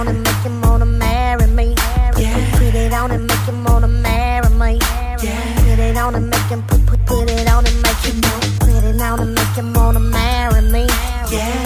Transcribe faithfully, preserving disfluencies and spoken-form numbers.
on and make him wanna marry me. Yeah. Put it on and make him wanna marry me. Yeah. Put it on and make him put put put it on and make him put it on and make him wanna marry me. Yeah.